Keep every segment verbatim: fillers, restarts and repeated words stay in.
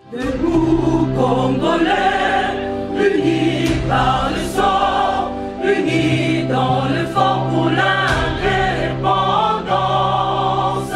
Debout Congolais, unis par le sang, unis dans le fort pour l'indépendance.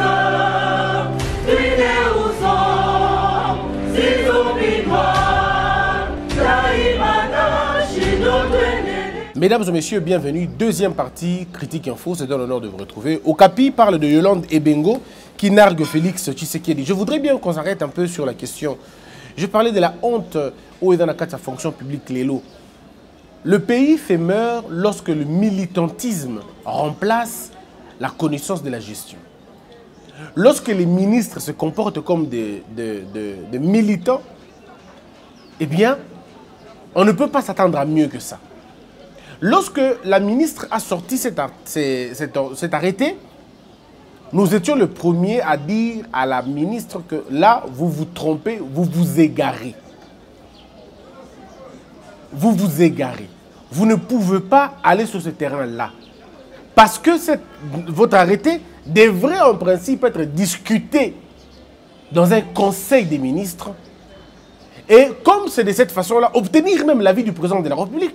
Unis aux hommes, ces zombies noirs, Taïmana, Chinois. Mesdames et messieurs, bienvenue. Deuxième partie, Critique Info, c'est un honneur de vous retrouver. Okapi parle de Yolande Ebengo qui nargue Félix Tshisekedi. Je voudrais bien qu'on s'arrête un peu sur la question. Je parlais de la honte où est dans la carte de sa fonction publique Lélo. Le pays fait meurt lorsque le militantisme remplace la connaissance de la gestion. Lorsque les ministres se comportent comme des, des, des, des militants, eh bien, on ne peut pas s'attendre à mieux que ça. Lorsque la ministre a sorti cet, cet, cet arrêté, nous étions le premier à dire à la ministre que là, vous vous trompez, vous vous égarez. Vous vous égarez. Vous ne pouvez pas aller sur ce terrain-là. Parce que cette, votre arrêté devrait en principe être discuté dans un conseil des ministres. Et comme c'est de cette façon-là, obtenir même l'avis du président de la République.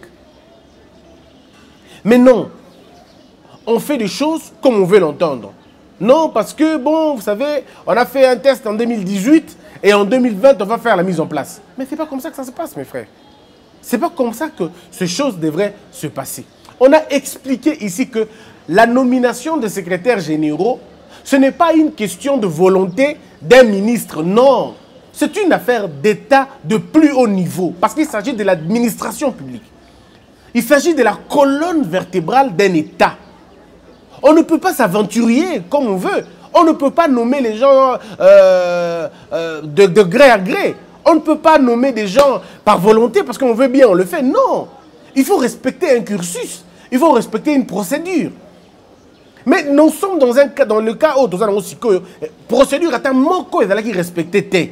Mais non, on fait des choses comme on veut l'entendre. Non, parce que, bon, vous savez, on a fait un test en deux mille dix-huit et en deux mille vingt, on va faire la mise en place. Mais ce n'est pas comme ça que ça se passe, mes frères. Ce n'est pas comme ça que ces choses devraient se passer. On a expliqué ici que la nomination des secrétaires généraux, ce n'est pas une question de volonté d'un ministre, non. C'est une affaire d'État de plus haut niveau, parce qu'il s'agit de l'administration publique. Il s'agit de la colonne vertébrale d'un État. On ne peut pas s'aventurer comme on veut. On ne peut pas nommer les gens euh, euh, de, de gré à gré. On ne peut pas nommer des gens par volonté parce qu'on veut bien, on le fait. Non. Il faut respecter un cursus. Il faut respecter une procédure. Mais nous sommes dans, un cas, dans le cas où nous avons aussi que procédure à un manque qui respectait.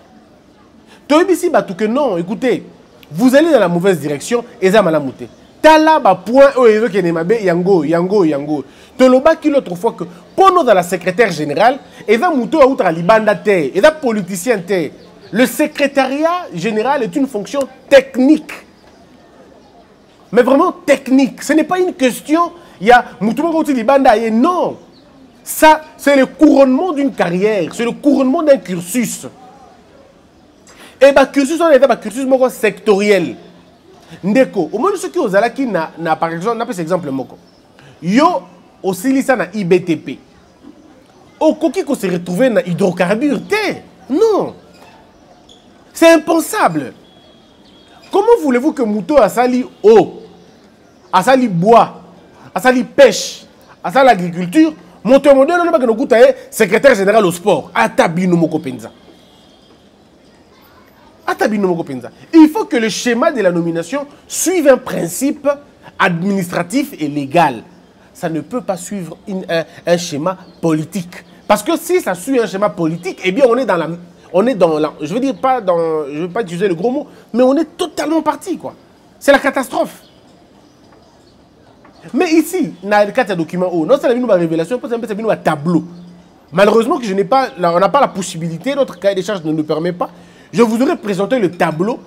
Que non, écoutez, vous allez dans la mauvaise direction et ça m'a la mouté. Tala ba point où il veut qu'il y yango yango yango. Toloba qui l'autre fois que pour nous dans la secrétaire générale et ça mouto à outre libanda te et ça politicien te. Le secrétariat général est une fonction technique. Mais vraiment technique. Ce n'est pas une question il y a mouto à outre libanda et non. Ça c'est le couronnement d'une carrière, c'est le couronnement d'un cursus. Et bah cursus on est un cursus sectoriel. Ndeko, au moins ceux qui ont qui na, na par exemple, n'a pas cet exemple moko. Yo aussi lisa na I B T P. Au coquille qu'on se retrouve na hydrocarbures, non. C'est impensable. Comment voulez-vous que Mouto a sali eau, a sali bois, a sali pêche, a sali agriculture, Mouto modèle on a pas que nous secrétaire général au sport, atabino moko penza. Il faut que le schéma de la nomination suive un principe administratif et légal. Ça ne peut pas suivre une, un, un schéma politique. Parce que si ça suit un schéma politique, eh bien on est dans la... On est dans la je veux dire pas dans... Je ne veux pas utiliser le gros mot, mais on est totalement parti, quoi. C'est la catastrophe. Mais ici, dans le cas de document, non c'est une révélation, c'est un tableau. Malheureusement, que je n'ai pas, on n'a pas la possibilité, notre cahier des charges ne nous permet pas. Je vous aurais présenté le tableau.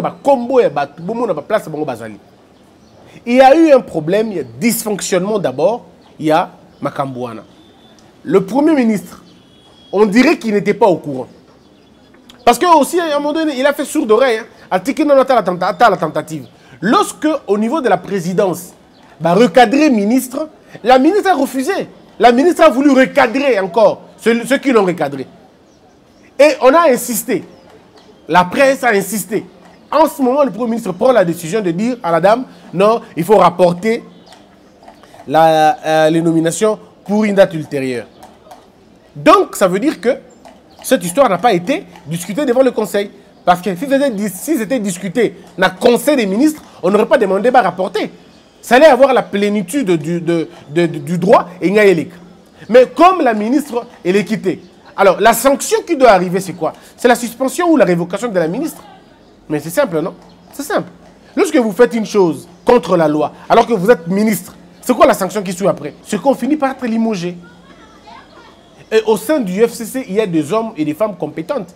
Il y a eu un problème, il y a dysfonctionnement d'abord. Il y a Makambouana. Le Premier ministre, on dirait qu'il n'était pas au courant. Parce que aussi, à un moment donné, il a fait sourd d'oreille. À la tentative. Lorsque, au niveau de la présidence, bah, recadrer ministre, la ministre a refusé. La ministre a voulu recadrer encore ceux, ceux qui l'ont recadré. Et on a insisté. La presse a insisté. En ce moment, le Premier ministre prend la décision de dire à la dame, non, il faut rapporter la, euh, les nominations pour une date ultérieure. Donc, ça veut dire que cette histoire n'a pas été discutée devant le Conseil. Parce que si c'était si discuté dans le Conseil des ministres, on n'aurait pas demandé à rapporter. Ça allait avoir la plénitude du, de, de, de, du droit et Ngaïlik. Mais comme la ministre, elle est quittée. Alors, la sanction qui doit arriver, c'est quoi? C'est la suspension ou la révocation de la ministre. Mais c'est simple, non? C'est simple. Lorsque vous faites une chose contre la loi, alors que vous êtes ministre, c'est quoi la sanction qui suit après? C'est qu'on finit par être limogé. Et au sein du F C C, il y a des hommes et des femmes compétentes.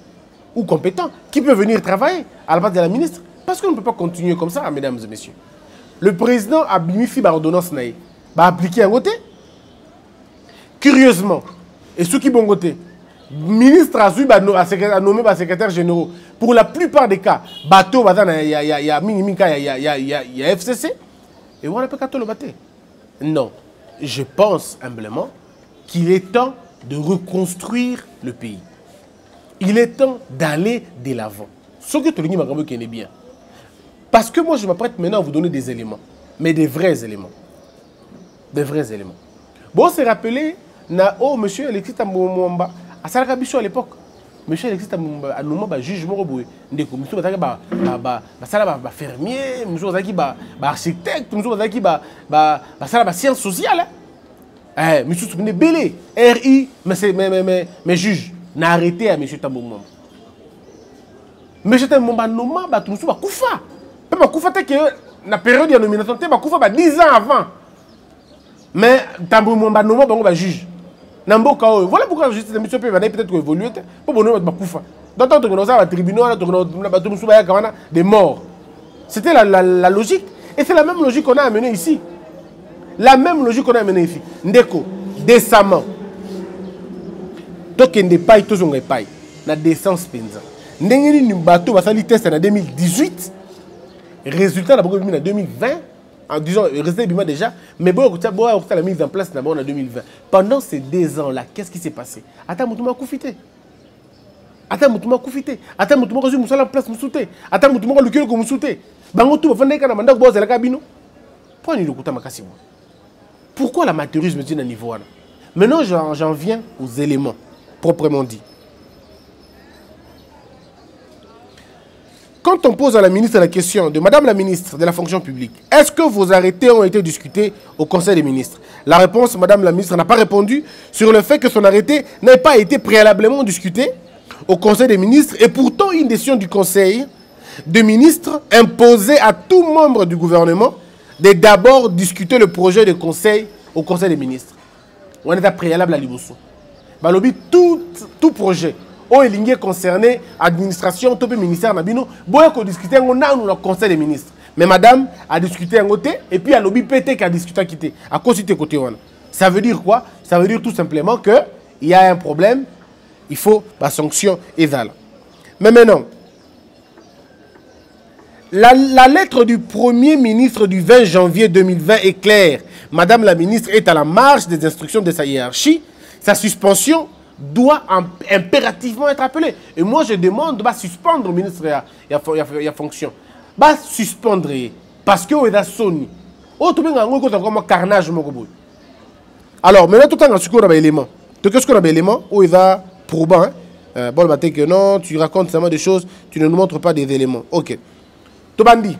ou compétent qui peut venir travailler à la place de la ministre. Parce qu'on ne peut pas continuer comme ça, mesdames et messieurs. Le président a mis fi par ordonnance naïe, va appliquer un côté. Curieusement, et ceux qui vont côté, ministre a nommé par secrétaire général. Pour la plupart des cas, bateau, il y a il y a il y a F C C. Et on n'a pas qu'à le battre. Non, je pense humblement qu'il est temps de reconstruire le pays. Il est temps d'aller de l'avant. Ce que tout le monde connaît bien. Parce que moi, je m'apprête maintenant à vous donner des éléments. Mais des vrais éléments. Des vrais éléments. Bon, c'est rappelé, na, oh, monsieur Alexis Tambouamba, à Salakabiso à l'époque, monsieur Alexis Tambouamba a nommé un juge Moroboué. Ndeko, monsieur Bataki, bah, bah, bah, bah, fermier, monsieur Bataki, bah, architecte, monsieur Bataki, bah, bah, bah, sciences sociales. Eh, monsieur Soukouné Belé, R I, mais c'est, mais, mais, mais, mais juge, n'a arrêté à monsieur Tambouamba. Monsieur Tambouamba, nommé, bah, tout le monde, bah, Koufa. Bah, Koufa, t'es que, la période de nomination, bah, Koufa, bah, dix ans avant. Mais Tambouamba, nommé, bah, juge. Voilà pourquoi la justice de M. P va peut-être évoluer pour bonheur de Bakoufa. D'autant que nous avons un tribunal des morts. C'était la, la, la logique. Et c'est la même logique qu'on a amenée ici. La même logique qu'on a amenée ici. Ndeko, décemment. Donc, il n'y a pas de paille. La décence penza. Ndengeni ni bateau va salir test en deux mille dix-huit. Résultat d'abord en deux mille vingt. En disant, résultat bien déjà, mais bon, on a mis en place d'abord en deux mille vingt. Pendant ces deux ans-là, qu'est-ce qui s'est passé? Attends, Moutouma Koufité. Attends, Moutouma Koufité. Attends, Moutouma Koufité. Moussala place Moussouté. Attends, Moutouma Koufité. Moussouté. Bangotou, Fandé, Kanamanda, Boz, la cabine. Pourquoi nous l'écoutons, Makassi? Pourquoi l'amateurisme est à niveau? Maintenant, j'en viens aux éléments, proprement dit. Quand on pose à la ministre la question de Madame la ministre de la fonction publique, est-ce que vos arrêtés ont été discutés au Conseil des ministres? La réponse, Madame la ministre n'a pas répondu sur le fait que son arrêté n'ait pas été préalablement discuté au Conseil des ministres et pourtant une décision du Conseil des ministres imposait à tout membre du gouvernement de d'abord discuter le projet de conseil au Conseil des ministres. On est à préalable à l'Ibosso. Balobi, tout, tout projet. Oh, il est concerné administration, tout le ministère Nabino, boy qu'on discuter on a le conseil des ministres. Mais madame a discuté un côté et puis à l'objet P T qui a discuté à quitter. À cause de côté on. Ça veut dire quoi? Ça veut dire tout simplement que il y a un problème, il faut la sanction égale. Mais maintenant, la, la lettre du Premier ministre du vingt janvier deux mille vingt est claire. Madame la ministre est à la marge des instructions de sa hiérarchie. Sa suspension doit impérativement être appelé. Et moi, je demande de suspendre le ministre de la fonction. Bah, suspendre. Parce que il a sonné. Oh, tout le monde a un carnage. Alors, maintenant, tout le temps, on a un élément. Qu'est-ce qu'on a un élément? Oh, il a probant. Bon, le que non, tu racontes seulement des choses, tu ne nous montres pas des éléments. Ok. Tobandi.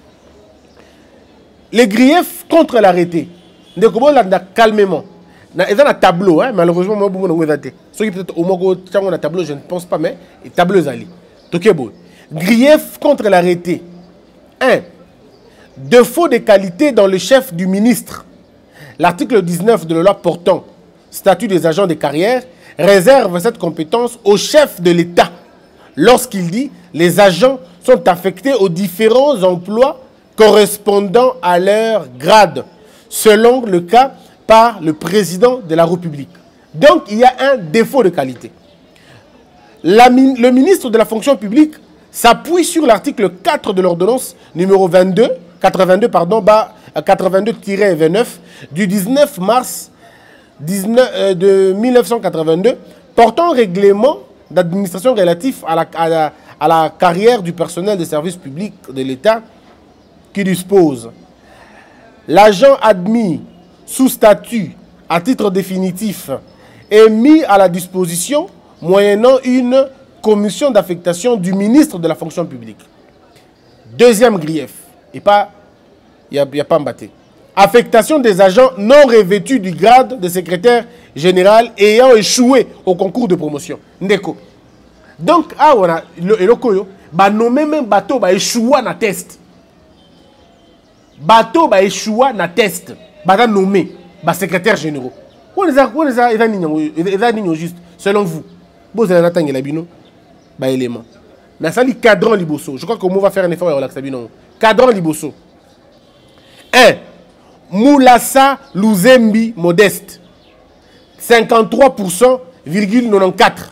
Les griefs contre l'arrêté. Calmement. Il y a un tableau, hein? Malheureusement, moi, je ne sais pas. Ceux qui peut-être au moins un tableau, je ne pense pas, mais il tableau Zali. Grief contre l'arrêté. un. Défaut de qualité dans le chef du ministre. L'article dix-neuf de la loi portant statut des agents de carrière réserve cette compétence au chef de l'État lorsqu'il dit les agents sont affectés aux différents emplois correspondant à leur grade, selon le cas par le président de la République. Donc, il y a un défaut de qualité. La, le ministre de la fonction publique s'appuie sur l'article quatre de l'ordonnance numéro vingt-deux, quatre-vingt-deux, pardon, bah, quatre-vingt-deux tiret vingt-neuf du dix-neuf mars dix-neuf, euh, de mille neuf cent quatre-vingt-deux portant règlement d'administration relatif à la, à, la, à la carrière du personnel des services publics de l'État qui dispose l'agent admis sous statut à titre définitif est mis à la disposition moyennant une commission d'affectation du ministre de la fonction publique. Deuxième grief, et pas, il n'y a, a pas mbatté. Affectation des agents non revêtus du grade de secrétaire général ayant échoué au concours de promotion. Ndeko. Donc, ah, on a le koyo, bah nommé même bateau, bah échoué na test. Bateau, bah échoué na test. Bah nommé, bah secrétaire général. On les a, on les a, ils ont juste, selon vous. Vous avez attendu la bino. bah élément. Dans ça, li cadran liboso. Je crois que mot va faire un effort et relaxer non. Cadran liboso. un. Moulassa Luzembi Modeste. cinquante-trois pour cent virgule quatre-vingt-quatorze.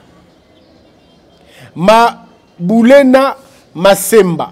Ma Boulena Masemba.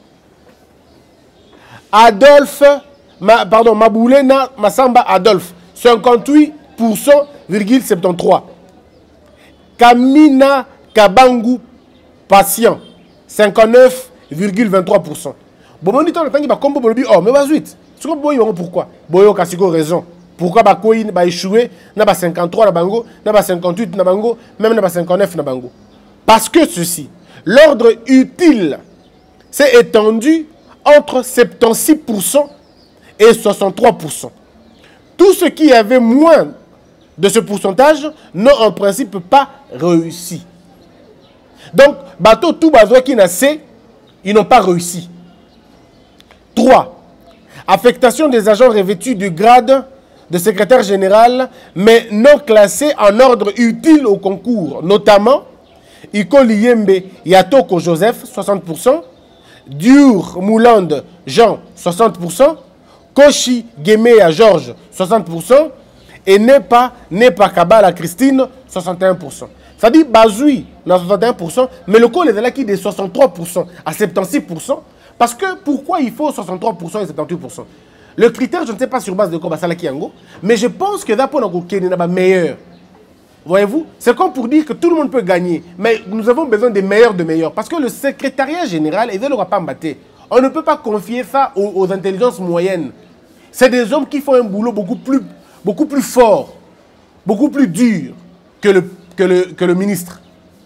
Adolphe, ma, pardon, Maboulena Massamba Adolphe, cinquante-huit pour cent virgule soixante-treize. Kamina Kabangu Patient, cinquante-neuf virgule vingt-trois pour cent. Bon, on dit que le temps combo oh, mais vas-y. Pourquoi? Boyo Kasiko raison. Pourquoi Bakoy va échouer? N'a pas cinquante-trois na bango, n'a pas cinquante-huit na bango, même n'a pas cinquante-neuf na bango. Parce que ceci, l'ordre utile s'est étendu entre soixante-six pour cent et soixante-trois pour cent. Tout ce qui avait moins de ce pourcentage n'ont en principe pas réussi. Donc, bateau tout bateau qui n'a C, ils n'ont pas réussi. trois. Affectation des agents revêtus du grade de secrétaire général, mais non classés en ordre utile au concours, notamment Iko Liyembe Yatoko Joseph, soixante pour cent, Dur Moulande Jean, soixante pour cent, Koshi Gemeya Georges, soixante pour cent, et Nepa Nepa Kabala Christine, soixante et un pour cent. Ça dit Bazoui, soixante et un pour cent, mais le col est là qui est de soixante-trois pour cent à soixante-six pour cent. Parce que pourquoi il faut soixante-trois pour cent et soixante-huit pour cent? Le critère, je ne sais pas sur base de quoi, mais je pense que d'abord, on a meilleur. Voyez-vous? C'est comme pour dire que tout le monde peut gagner. Mais nous avons besoin des meilleurs de meilleurs. Parce que le secrétariat général, il ne va pas battre. On ne peut pas confier ça aux, aux intelligences moyennes. C'est des hommes qui font un boulot beaucoup plus, beaucoup plus fort, beaucoup plus dur que le, que le, que le ministre.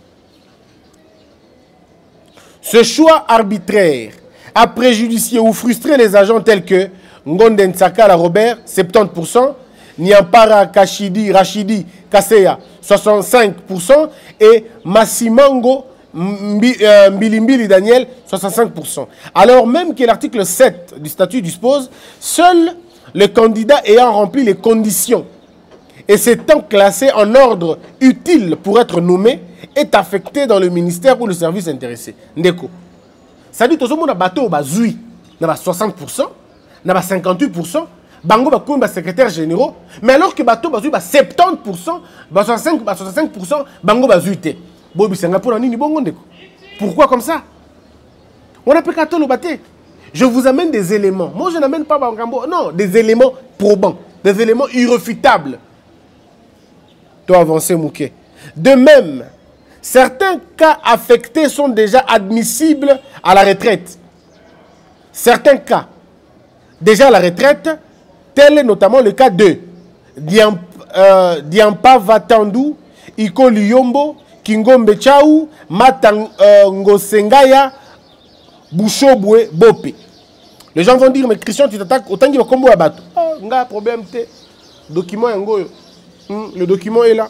Ce choix arbitraire a préjudicié ou frustré les agents tels que Ngonden Sakala Robert, soixante-dix pour cent, Nyampara Kashidi Rachidi Kaseya, soixante-cinq pour cent, et Massimango Mbilimbili Daniel, soixante-cinq pour cent. Alors même que l'article sept du statut dispose, seul le candidat ayant rempli les conditions et s'étant classé en ordre utile pour être nommé est affecté dans le ministère ou le service intéressé. Ndeko. Ça dit que tout le monde a bateau bazui, n'a soixante pour cent, n'a cinquante-huit pour cent, bango ba koumba secrétaire généraux, mais alors que bateau bazui ba soixante-dix pour cent, ba soixante-cinq pour cent, bango bazui te. Bobi Singapour ni bongo ndeko. Pourquoi comme ça? On a pas qu'à le battre. Je vous amène des éléments. Moi je n'amène pas bangambo, non, des éléments probants, des éléments irréfutables. Toi avancer Mouké. De même, certains cas affectés sont déjà admissibles à la retraite. Certains cas déjà à la retraite, tel est notamment le cas de Diamp, euh, Diampa Vatandou, Iko Liyombo, Kingombe Chaou, Matango Sengaya, Bouchobwe Bopé. Les gens vont dire, mais Christian, tu t'attaques autant qu'il va combo à bateau. Oh, il y a un problème. Document est hmm, le document est là.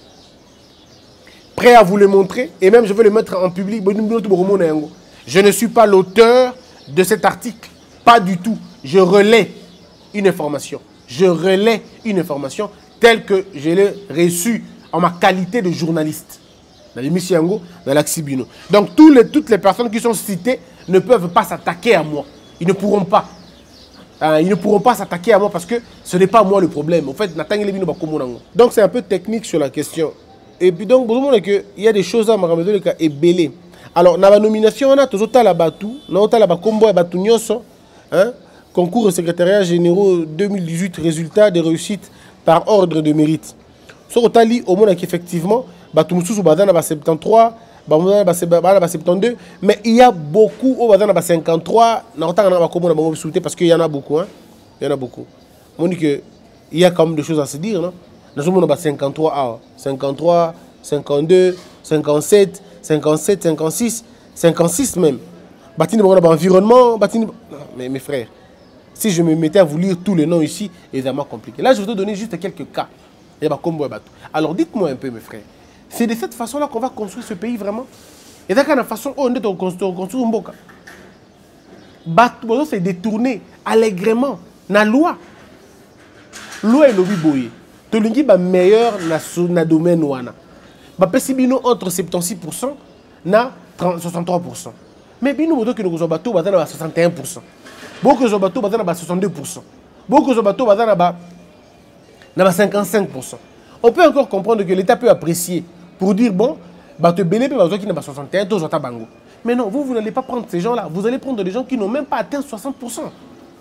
Prêt à vous le montrer. Et même, je vais le mettre en public. Je ne suis pas l'auteur de cet article. Pas du tout. Je relais une information. Je relais une information telle que je l'ai reçue en ma qualité de journaliste. Dans l'émission Yango, dans l'Axibino. Donc, tous les, toutes les personnes qui sont citées ne peuvent pas s'attaquer à moi. Ils ne pourront pas. Euh, ils ne pourront pas s'attaquer à moi parce que ce n'est pas moi le problème. En fait, donc c'est un peu technique sur la question. Et puis donc, il y a des choses à me dire et belé. Alors, dans la nomination, on a tout la batou, on a la combo et batou nyoso, hein, concours au secrétariat général deux mille dix-huit, résultats des réussites par ordre de mérite. Sur Otali, au moins qu'effectivement, batou moussou badana ba soixante-treize, badana ba soixante-douze, mais il y a beaucoup au badana ba cinquante-trois, parce qu'il y en a beaucoup, hein. Il y en a beaucoup. On dit que il y a quand même des choses à se dire, non? Nous sommes à cinquante-trois A, cinquante-trois, cinquante-deux, cinquante-sept, cinquante-sept, cinquante-six, cinquante-six même. Batine environnement, batine. Mais mes frères, si je me mettais à vous lire tous les noms ici, c'est vraiment compliqué. Là, je vais te donner juste quelques cas. Alors, dites-moi un peu, mes frères, c'est de cette façon-là qu'on va construire ce pays vraiment? Et dans la façon où on est construire un boka. Bateau, c'est détourné allègrement la loi. Loi est lobby boye. Tolingi ba meilleur na na domaine wana. Ba pesibino entre soixante-six pour cent na soixante-trois pour cent. Mais bino moto qui nous bateau bazana ba soixante et un pour cent. Beaucoup de bateaux bazana ba soixante-deux pour cent. Beaucoup de bateaux bazana ba na ba cinquante-cinq pour cent. On peut encore comprendre que l'État peut apprécier pour dire bon, bateau belé pe bateau qui n'a pas soixante et un, tous bango. Mais non, vous vous n'allez pas prendre ces gens-là, vous allez prendre des gens qui n'ont même pas atteint soixante pour cent.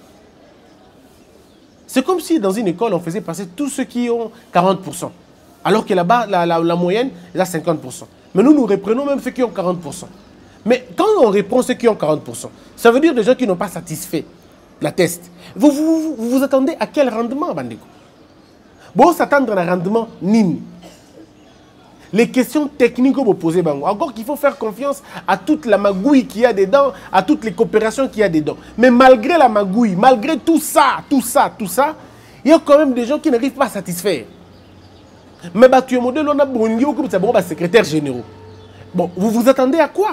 C'est comme si dans une école on faisait passer tous ceux qui ont quarante pour cent. Alors que là-bas la, la, la moyenne est à cinquante pour cent. Mais nous nous reprenons même ceux qui ont quarante pour cent. Mais quand on reprend ceux qui ont quarante pour cent, ça veut dire des gens qui n'ont pas satisfait la test. Vous vous, vous, vous, vous attendez à quel rendement, Bandeko? Bon, s'attendre à un rendement nini. Les questions techniques que vous posez, Bango. Encore qu'il faut faire confiance à toute la magouille qu'il y a dedans, à toutes les coopérations qu'il y a dedans. Mais malgré la magouille, malgré tout ça, tout ça, tout ça, il y a quand même des gens qui n'arrivent pas à satisfaire. Mais bah, tu es modèle, on a bon, secrétaire généraux. Bon, vous vous attendez à quoi?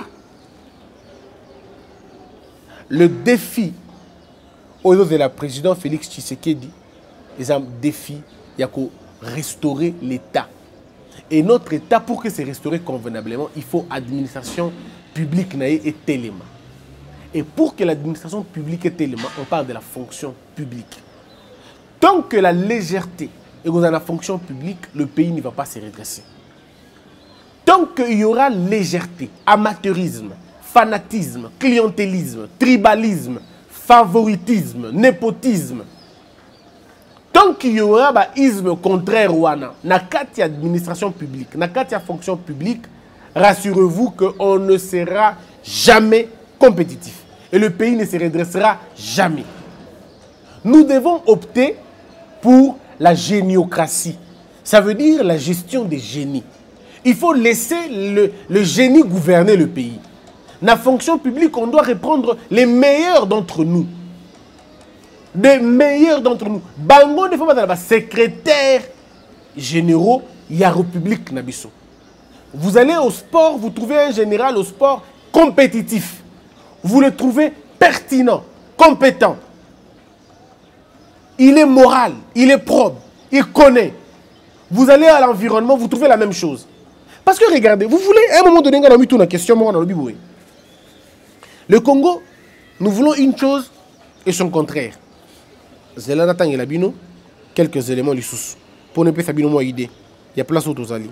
Le défi au niveau de la présidente Félix Tshisekedi, c'est un défi, il y a qu'à restaurer l'État. Et notre État, pour que c'est restauré convenablement, il faut administration publique et téléma. Et pour que l'administration publique et téléma, on parle de la fonction publique. Tant que la légèreté est dans la fonction publique, le pays ne va pas se redresser. Tant qu'il y aura légèreté, amateurisme, fanatisme, clientélisme, tribalisme, favoritisme, népotisme, tant qu'il y aura un isme contraire wana, na kati administration publique, na kati fonction publique, rassurez-vous qu'on ne sera jamais compétitif. Et le pays ne se redressera jamais. Nous devons opter pour la géniocratie. Ça veut dire la gestion des génies. Il faut laisser le, le génie gouverner le pays. Dans la fonction publique, on doit reprendre les meilleurs d'entre nous. Les meilleurs d'entre nous. Bango ne faut pas dans la secrétaire généraux, il y a République Nabiso. Vous allez au sport, vous trouvez un général au sport compétitif. Vous le trouvez pertinent, compétent. Il est moral, il est probe, il connaît. Vous allez à l'environnement, vous trouvez la même chose. Parce que regardez, vous voulez, à un moment donné, on a mis toute la question, moi, dans le Biboué. Le Congo, nous voulons une chose et son contraire. Zela Natang et Labino, quelques éléments du sous. Pour ne pas faire une idée, il y a place aux alliés.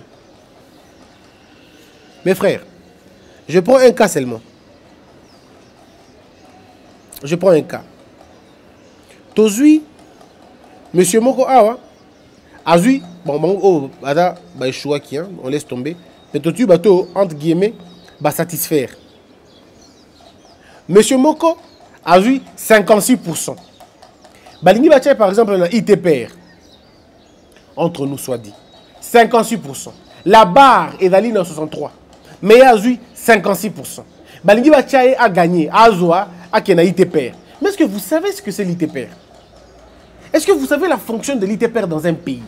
Mes frères, je prends un cas seulement. Je prends un cas. Tozui, monsieur Moko Awa, Azui, bon, bon, oh, Ada, bah, Chouaki, hein, on laisse tomber. Mais Tozui, bateau, entre guillemets, va satisfaire. Monsieur Moko, Azui, cinquante-six pour cent. Balingi Batia, par exemple, dans I T P R, entre nous soit dit, cinquante-six pour cent. La barre est d'aller dans soixante-trois. Mais Azui, cinquante-six pour cent. Balingi Batia a gagné, Azoa, à Kena I T P R. Mais est-ce que vous savez ce que c'est l'I T P R? Est-ce que vous savez la fonction de l'I T P R dans un pays?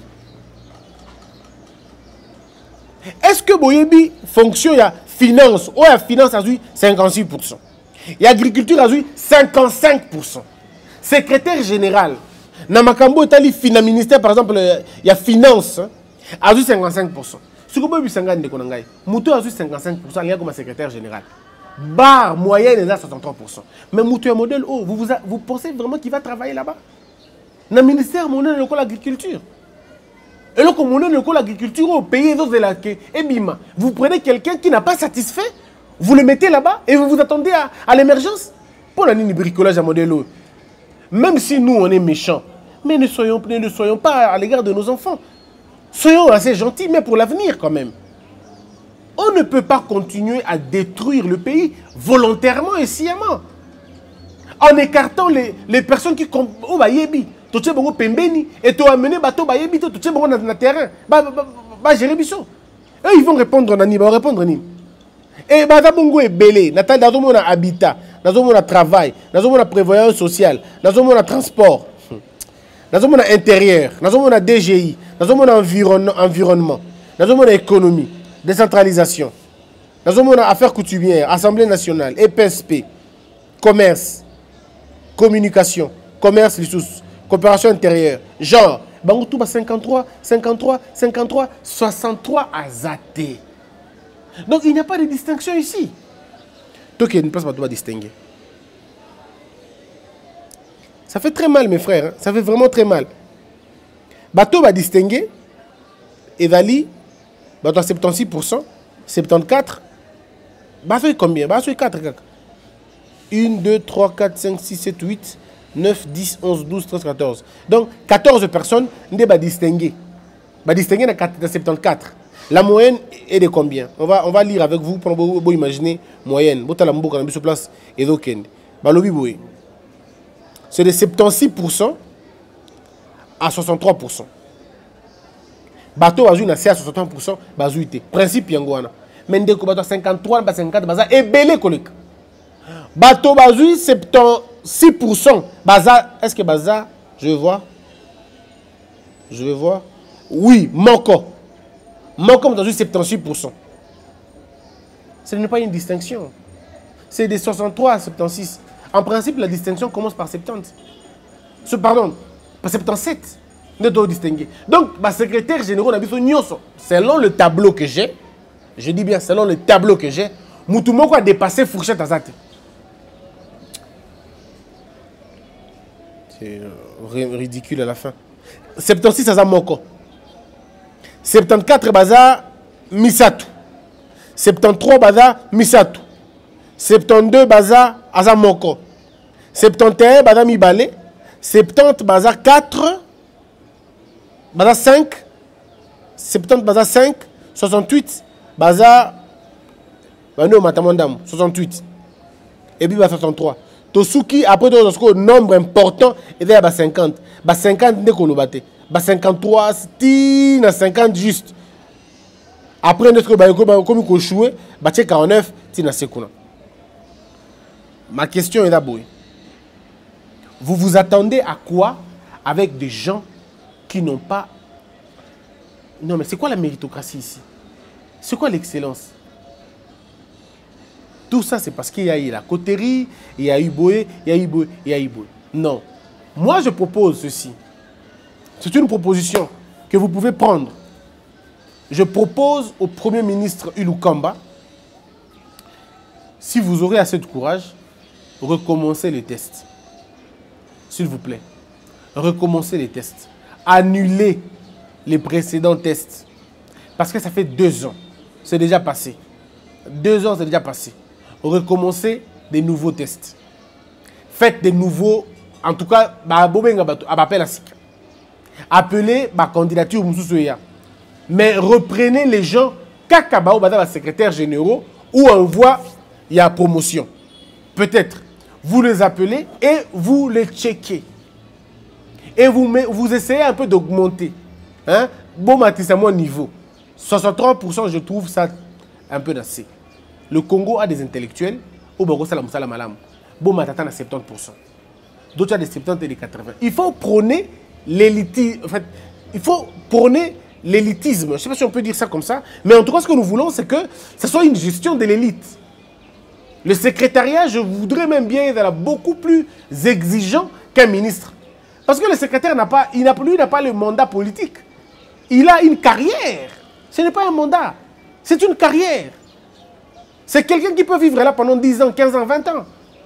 Est-ce que Boyebi fonction, il y a finance, ou il y a finance à cinquante-six pour cent. Il y a agriculture à cinquante-cinq pour cent. Secrétaire général, dans Makambo, il y a ministère, par exemple, il y a finance à cinquante-cinq pour cent. Ce que vous avez dit, Moutou a cinquante-cinq pour cent, il y a comme secrétaire général. Barre moyenne est à soixante-trois pour cent. Mais Moutou est un modèle haut. Vous, vous, vous pensez vraiment qu'il va travailler là-bas? Dans le ministère, on a l'agriculture. Et là, comme on a l'agriculture au pays, vous prenez quelqu'un qui n'a pas satisfait, vous le mettez là-bas et vous vous attendez à, à l'émergence. Pour la ligne bricolage à modèle haut. Même si nous, on est méchants, mais ne soyons, ne soyons pas à l'égard de nos enfants. Soyons assez gentils, mais pour l'avenir quand même. On ne peut pas continuer à détruire le pays volontairement et sciemment. En écartant les, les personnes qui... Oh, bah, yebi. Tu sais, bon, pembeni. Et tu as amené bateau, bah, yebi. Tu sais, bon, dans le terrain. Bah, bah, bah, gérer biso. Eux, ils vont répondre, nani. Bah, répondre, nani. Et bah, ça, bongo est belé. Natal, dans mon habitat. Dans mon travail. Dans mon prévoyance sociale. Dans mon transport. Dans mon intérieur. Dans mon D G I. Dans mon environnement. Dans mon économie. Décentralisation. Dans mon affaires coutumières. Assemblée nationale. E P S P. Commerce. Communication. Commerce, ressources. Coopération intérieure. Genre. Bango tout cinquante-trois, cinquante-trois, cinquante-trois, soixante-trois à Zate. Donc il n'y a pas de distinction ici. Donc il ne passe pas de distinguer. Ça fait très mal, mes frères. Hein? Ça fait vraiment très mal. Bateau va distinguer. Evali, bateau à soixante-six pour cent, soixante-quatorze. Bateau est combien? Bateau est quatre. un, deux, trois, quatre, cinq, six, sept, huit, neuf, dix, onze, douze, treize, quatorze. Donc quatorze personnes ne va distinguer. Va distinguer dans soixante-quatorze. La moyenne est de combien? On va, on va lire avec vous pour vous imaginer moyenne. Place et c'est de soixante-six pour cent à soixante-trois pour cent. Bateau a joué à soixante pour cent, bazoui principe yangoana. Mais dès que bateau cinquante-trois, cinquante, baza et belé collègue. Bateau bazoui soixante-six pour cent, baza est-ce que baza je vais voir. Je vais voir. Oui, manco. Manco bazoui soixante-six pour cent. Ce n'est pas une distinction. C'est de soixante-trois à soixante-six. En principe, la distinction commence par soixante-dix. Ce, pardon, par soixante-dix-sept. Ne doit distinguer. Donc, ma secrétaire général, selon le tableau que j'ai, je dis bien selon le tableau que j'ai, Moutoumoko a dépassé Fourchette Azate. C'est ridicule à la fin. soixante-six à Moko. soixante-quatorze baza Misatu. soixante-treize baza Misatu. soixante-douze baza Azamoko. soixante et un baza Mibale. soixante baza quatre. Baza cinq. soixante baza cinq. soixante-huit baza Bano Matamandam. soixante-huit. Et puis baza soixante-trois. Tosuki après le nombre important et bien baza cinquante. Baza cinquante ne kolobate. Baza cinquante-trois sti na cinquante juste. Après notre comme qu'on jouer, baza quarante-neuf ti na sekuna. Ma question est d'abord, vous vous attendez à quoi avec des gens qui n'ont pas... Non, mais c'est quoi la méritocratie ici? C'est quoi l'excellence? Tout ça, c'est parce qu'il y a eu la coterie, il y a eu Boé, il y a eu Boé, il y a eu Boé. Non. Moi, je propose ceci. C'est une proposition que vous pouvez prendre. Je propose au Premier ministre Ilukamba, si vous aurez assez de courage, recommencez les tests. S'il vous plaît. Recommencez les tests. Annulez les précédents tests. Parce que ça fait deux ans. C'est déjà passé. Deux ans, c'est déjà passé. Recommencez des nouveaux tests. Faites des nouveaux... En tout cas, appelez ma candidature. Mais reprenez les gens. Kakabao, la secrétaire généraux, où on voit il y a promotion. Peut-être. Vous les appelez et vous les checkez. Et vous, vous essayez un peu d'augmenter. Hein? Bon, c'est à mon niveau. soixante-trois pour cent, je trouve ça un peu assez. Le Congo a des intellectuels. Au Bogo, salam salam alam. Bon, matata à soixante-dix pour cent. D'autres a des soixante-dix et des quatre-vingts. Il faut prôner l'élitisme. En fait, il faut prôner l'élitisme. Je ne sais pas si on peut dire ça comme ça. Mais en tout cas, ce que nous voulons, c'est que ce soit une gestion de l'élite. Le secrétariat, je voudrais même bien être beaucoup plus exigeant qu'un ministre. Parce que le secrétaire n'a pas, il n'a, lui n'a pas le mandat politique. Il a une carrière. Ce n'est pas un mandat. C'est une carrière. C'est quelqu'un qui peut vivre là pendant dix ans, quinze ans, vingt ans.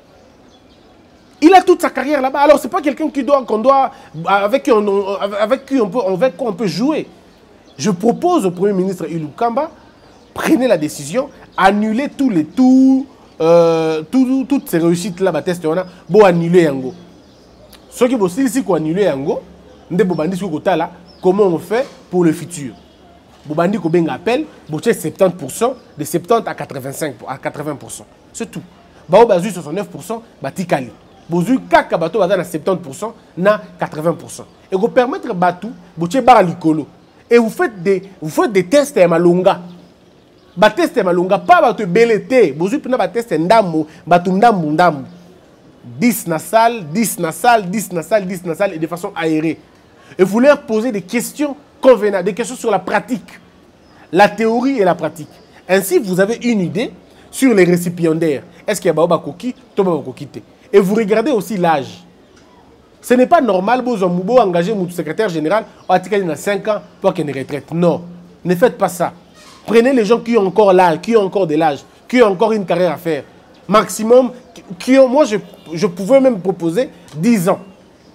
Il a toute sa carrière là-bas. Alors, ce n'est pas quelqu'un qui doit, qu'on doit, avec qui, on, avec, qui on peut, avec qui on peut jouer. Je propose au Premier ministre Ilukamba, prenez la décision, annulez tous les tours. Euh, tout, toutes ces réussites là, bah, test, on a beau annuler yango. Ce qui est possible, c'est qu'on annule yango. Comment on fait pour le futur? Bobandi ko benga appel, boche soixante-dix pour cent, de soixante-dix à quatre-vingt-cinq à quatre-vingts pour cent. C'est tout. Bao bazu soixante-neuf pour cent, batikali. Bozu kaka bato baza na soixante-dix pour cent, na quatre-vingts pour cent. Et vous permettre batu, boche bar likolo. Et vous faites des, vous faites des tests à malonga. Ba test malonga pas ba te belete bozu pina ba test ndambo ba ndambo ndambo dix na salle dix na salle dix na salle dix na salle et de façon aérée et vous leur posez des questions convenables, des questions sur la pratique, la théorie et la pratique. Ainsi vous avez une idée sur les récipiendaires. Est-ce qu'il y a ba koki to ba koki te, et vous regardez aussi l'âge. Ce n'est pas normal bozo mubo engager mon secrétaire général à cinq ans pour qu'il ne retraite. Non, ne faites pas ça. Prenez les gens qui ont encore l'âge, qui ont encore de l'âge, qui ont encore une carrière à faire. Maximum, qui ont, moi je, je pouvais même proposer dix ans.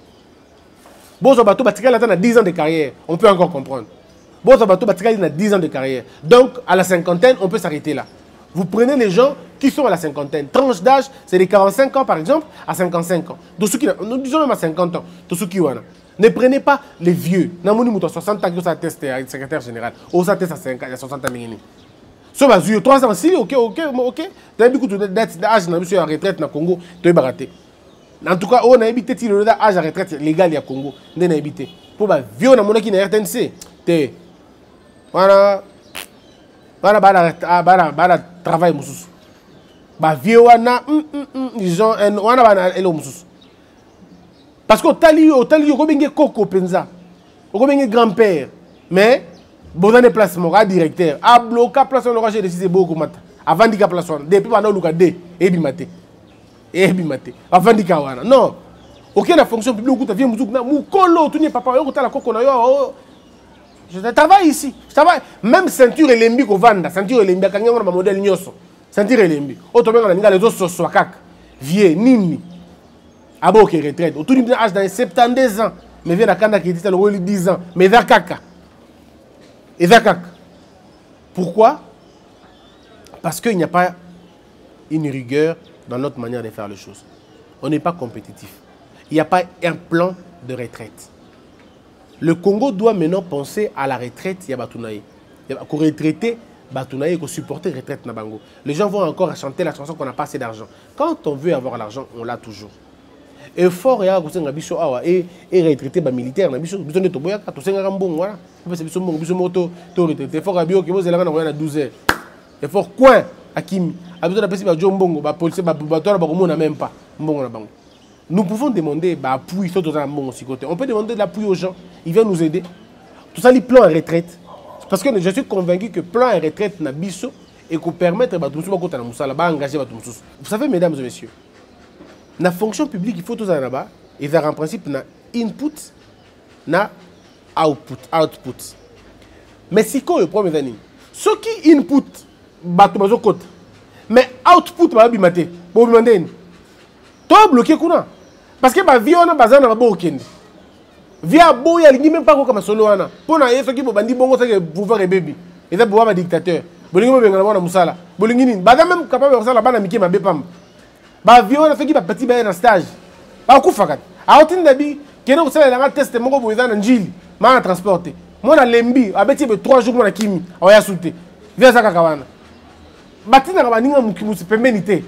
Bon, Bateau Batikal a dix ans de carrière, on peut encore comprendre. Bon, Bateau Batikal a dix ans de carrière. Donc, à la cinquantaine, on peut s'arrêter là. Vous prenez les gens qui sont à la cinquantaine. Tranche d'âge, c'est de quarante-cinq ans par exemple à cinquante-cinq ans. Nous disons même à cinquante ans. Ne prenez pas les vieux. Nous avons soixante ans qui sont testés avec le secrétaire général. Ou ça teste à soixante ans. So ba zuyo trois ans si OK OK OK. T'as beaucoup de d'âge na monsieur en retraite na Congo, tu es baraté. En tout cas, on a habité le âge à retraite légal ya Congo, on a habité. Pour ba vieux na mona qui na R T N C. Té. Voilà. Voilà bala bala bala travail mususu. Ba vieux wana ils ont un wana bana elo mususu. Parce que tali au tali ko bengé koko penza. Ko bengé grand-père. Mais bon déplacement à directeur à bloquer place on aura j'ai décidé beaucoup matin avant d'y place on depuis pendant le cas D et bimate et bimate avant d'y kawana non OK la fonction publique tu viens muzuku na mukolo tu n'es papa yo kotala koko na yo je travaille ici je travaille même ceinture elembi ko vanda ceinture elembi kanga na modèle nyoso ceinture elembi auto benga na les autres so kaka vieux nini abo qui retraite autour d'un âge dans soixante-douze ans mais vient na kanda qui dit ça le dix ans mais vers kaka. Et d'accord. Pourquoi? Parce qu'il n'y a pas une rigueur dans notre manière de faire les choses. On n'est pas compétitif. Il n'y a pas un plan de retraite. Le Congo doit maintenant penser à la retraite. Il y a Batounaï. Il y a retraiter Batounaï et supporter la retraite Nabango. Les gens vont encore chanter la chanson qu'on n'a pas assez d'argent. Quand on veut avoir l'argent, on l'a toujours. Et fort et à et et retraité ba militaire na biso biso neto boyaka to senga mbongo voilà parce que biso mbongo biso moto to retraité fort abio ki bozela na na douze heures et fort coin akimi abiso na pesi ba jombongo ba police ba batora ba komona même pas mbongo na bango. Nous pouvons demander bah appui sur dans mbongo si côté on peut demander de l'appui aux gens, ils viennent nous aider. Tout ça les plans à retraite parce que je suis convaincu que plan à retraite na biso et qu'on permettre ba tout ça ba kota na musala ba engager ba tout ça. Vous savez mesdames et messieurs, la fonction publique, il faut tout ça là-bas. Et ça en principe, na input, na output, output. Mais si quoi le premier année, ce qui input, bateau bateau côte, mais output va bimate, pour bimate, toi bloqué quoi? Parce que ma vie on a besoin de beaucoup de via boya, il n'y même pas comme solo ana. Pour na ce qui vous bandi bongo c'est que vous faire bébé. Et ça pour un dictateur. Bolingi me benga na musala. Bolingi ni, bada même capable de faire la bana miki ma bepam. Ba vieux on a fait qui ba petit ba na stage ba ku fakat a otin dabi kene ko sala nga test moko boza na njili ma na transporter mo na lembi abeti be trois jours mo na kimi oya souté via za kakawana batina ka baninga mukimusi pembeni te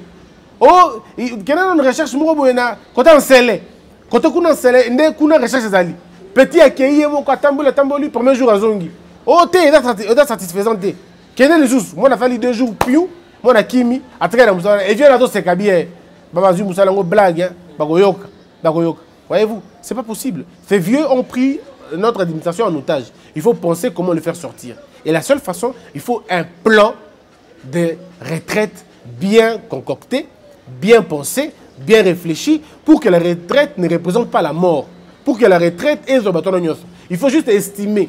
o kene na recherche moko boena kota nsele kota kuna nsele nde kuna recherche zali petit akeye mo ko tambola tamboli premier jour azongi o te eda satisfaisant te kene les jours mo na fali deux jours piou mo na kimi ataka na musala et vient na to se kabie Baba Zou Moussa Lango blague, hein, Bagoyoka, Bagoyoka. Voyez-vous, c'est pas possible. Ces vieux ont pris notre administration en otage. Il faut penser comment le faire sortir. Et la seule façon, il faut un plan de retraite bien concocté, bien pensé, bien réfléchi, pour que la retraite ne représente pas la mort. Pour que la retraite est au bâton de. Il faut juste estimer.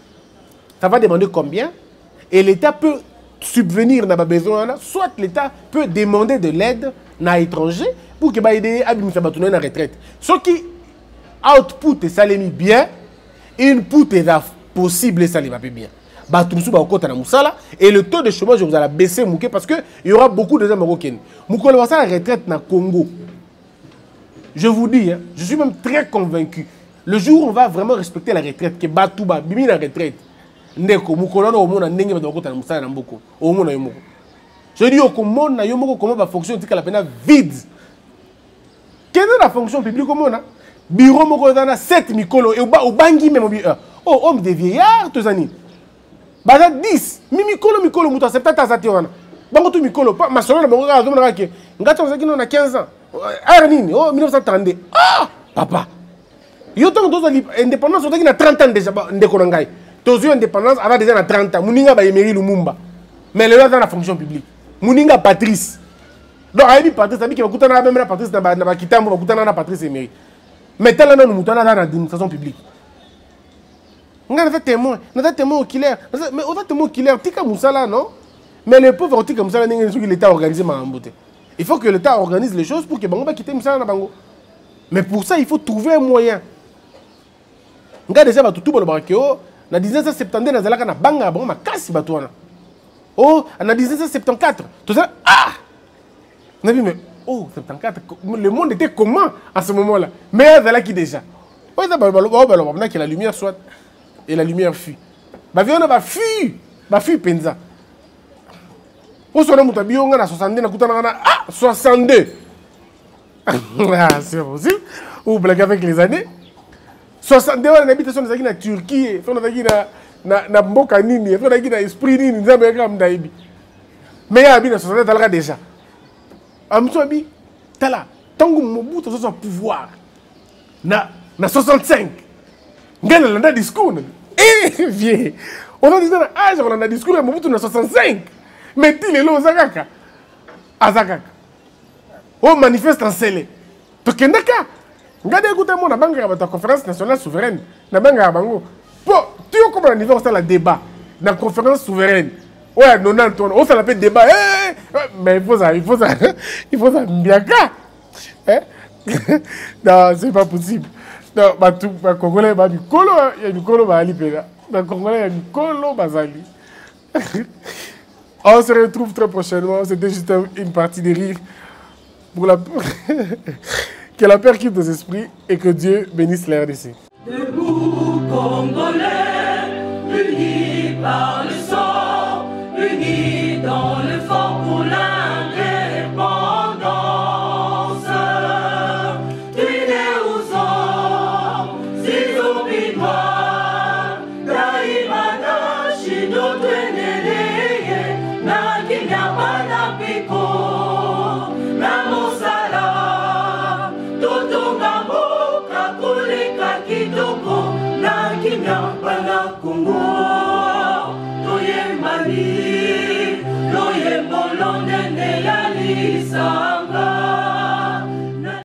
Ça va demander combien? Et l'État peut subvenir n'a pas besoin, soit l'État peut demander de l'aide na étranger pour que bah aider à bien s'abattre na retraite. Ce qui output et ça les mis bien, input est possible et ça les va bien. Bah tout ça va au côté na musala et le taux de chômage vous allez baisser mouké parce que il y aura beaucoup de gens marocains. Mouko le ça la retraite na Congo. Je vous dis, hein, je suis même très convaincu. Le jour où on va vraiment respecter la retraite, que Batouba bimi la retraite. Ndeko mukolo na omona ndenge ba dokota na musala na mboko omona yo moko je dis au komona yo moko comment ba fonction tika la pena vide quelle est la fonction publique omona bureau moko na sept mikolo et ba obangi même bi oh homme de vieillard tous ani ba dix mi mikolo mikolo muta septante azati wana bango tu mikolo pa masolo na bango azomona kake ngata ozaki na quinze ans ar nini oh mille neuf cent trente-deux ah papa yo tant dozo indépendance ozaki na trente ans déjà ndeko na ngai Tozo indépendance avant déjà trente ans. Mouninga ba Emery Lumumba. Mais le dans la fonction publique. Mouninga Patrice. Donc Aïbi Patrice, ça dit qu'il va coûter même la Patrice dans la Kitambo, va coûter la Patrice Emery. Mais tel là nous moutons dans l'administration publique. On a fait témoin, on a fait témoin oculaire. Mais on a fait témoin oculaire, tika moussala, non? Mais les pauvres tika moussala, l'État organisé ma beauté. Il faut que l'État organise les choses pour que Bango va quitter moussala na Bango. Mais pour ça, il faut trouver un moyen. On a déjà tout le barqueo, en dix-neuf cent soixante-dix, on a banga, on a cassé batouana. Oh, en dix-neuf cent soixante-quatorze, tout ça, ah! On a vu, mais oh, soixante-quatorze, le monde était comment à ce moment-là? Mais il y a qui déjà? Oh, il y a que la lumière soit. Et la lumière fuit. Bah, viens, on va fuir. Bah, fuir, penza. Où sont les moutabi? On a soixante-deux, on a ah, soixante-deux. Ah, c'est possible. Ou blague avec les années. soixante-deux, on habite sur la Turquie, on a dit na mboka nini, on a dit na esprit nini, on a dit mais il y a bien soixante-deux, on a déjà. Amsoabi, tala, tant que Mobutu a son pouvoir, na na soixante-cinq. On a un discours. Eh, vieux. On a dit, ah, on a un discours, Mobutu na soixante-cinq. Mais il est là, Zagaka. Azagaka. On manifeste en scellé. Donc, il y a regardez, écoutez-moi, la banque la conférence nationale souveraine. La banque à Bango. Pour, tu vois comment on niveau ça le débat. La conférence souveraine. Ouais, non, non, on ça l'appelle débat. Eh, mais il faut ça, il faut ça. Il faut ça, bien qu'à. Non, c'est pas possible. Non, bah, tout, bah, Congolais, bah, du colo, il y a du colo, bah, ali, péda. Bah, Congolais, il y a du colo, bah, zali. On se retrouve très prochainement. C'était juste une partie de rire. Pour la... Que la paix quitte nos esprits et que Dieu bénisse la R D C. Debout, Congolais, unis par le sang, unis dans le fort pour l'indépendance. Tués aux hommes, si oublidois, Daimana, Shido, Tweneleye, Nakinyabana, Piko, Namosala. Bana Congo, Toye Mali, Loye Bolonde, Neyalisa.